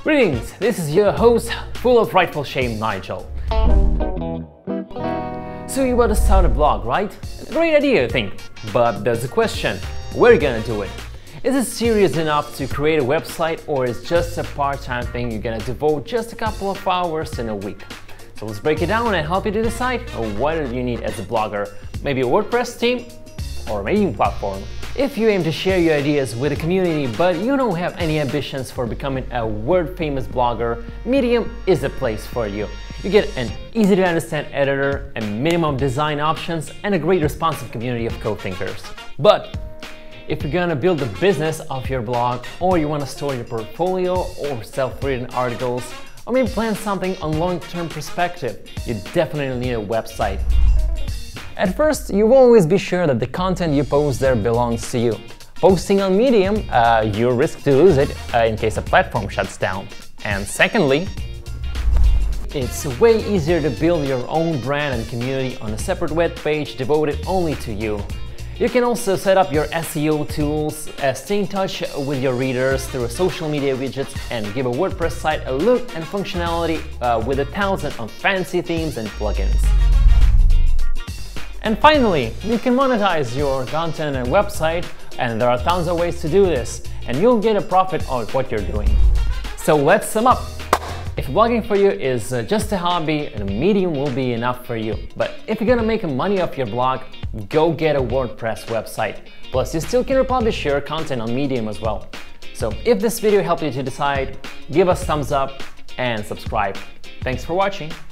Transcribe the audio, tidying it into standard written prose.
Greetings, this is your host, full of rightful shame, Nigel. So you want to start a blog, right? Great idea, I think. But there's a question, where are you gonna do it? Is it serious enough to create a website, or is it just a part-time thing you're gonna devote just a couple of hours in a week? So let's break it down and help you to decide what you need as a blogger. Maybe a WordPress theme or a Medium platform. If you aim to share your ideas with the community but you don't have any ambitions for becoming a world-famous blogger, Medium is the place for you. You get an easy-to-understand editor, a minimum design options, and a great responsive community of co-thinkers. But if you're gonna build the business of your blog, or you want to store your portfolio or self-written articles, or maybe plan something on long-term perspective, you definitely need a website. At first, you will always be sure that the content you post there belongs to you. Posting on Medium, you risk to lose it in case a platform shuts down. And secondly, it's way easier to build your own brand and community on a separate web page devoted only to you. You can also set up your SEO tools, stay in touch with your readers through social media widgets, and give a WordPress site a look and functionality with 1,000 of fancy themes and plugins. And finally, you can monetize your content and website, and there are tons of ways to do this, and you'll get a profit on what you're doing. So let's sum up. If blogging for you is just a hobby, a Medium will be enough for you. But if you're gonna make money off your blog, go get a WordPress website. Plus, you still can republish your content on Medium as well. So if this video helped you to decide, give us thumbs up and subscribe. Thanks for watching.